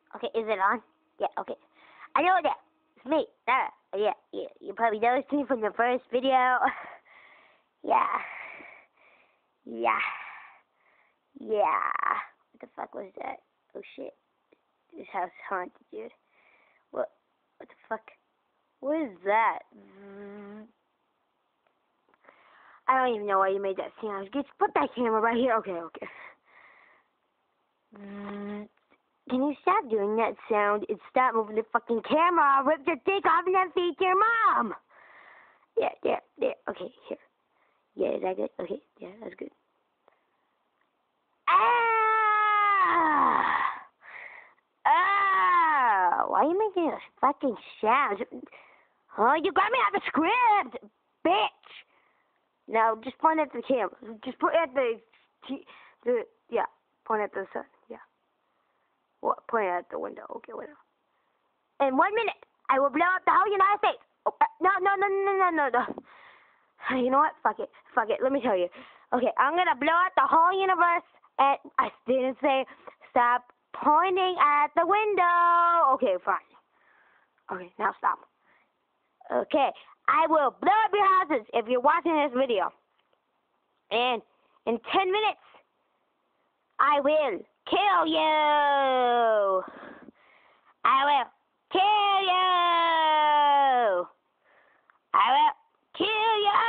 Okay, is it on? Yeah, okay. I know that. It's me, Sarah. Yeah, you probably noticed me from the first video. Yeah. Yeah. Yeah. What the fuck was that? Oh shit. This house is haunted, dude. What the fuck? What is that? I don't even know why you made that sound. Just put that camera right here. Okay. Can you stop doing that sound and stop moving the fucking camera? I'll rip your dick off and then feed your mom. Yeah. Okay, here. Yeah, is that good? Okay, yeah, that's good. Why are you making those fucking sounds? Huh? You got me out of the script, bitch. Now, just point at the camera. Just point at yeah, point at the sun, yeah. What? Point at the window. Okay, whatever. In 1 minute, I will blow up the whole United States. Oh, no. You know what? Fuck it. Let me tell you. Okay, I'm gonna blow up the whole universe, and I didn't say stop pointing at the window. Okay, fine. Okay, now stop. Okay, I will blow up your houses if you're watching this video. And in 10 minutes, I will kill you. I will kill you. I will kill you.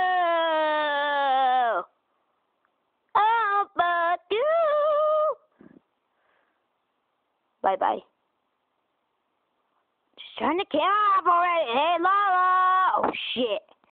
Oh, but you. Bye. Just turn the camera off already. Hey, Lala. Oh, shit.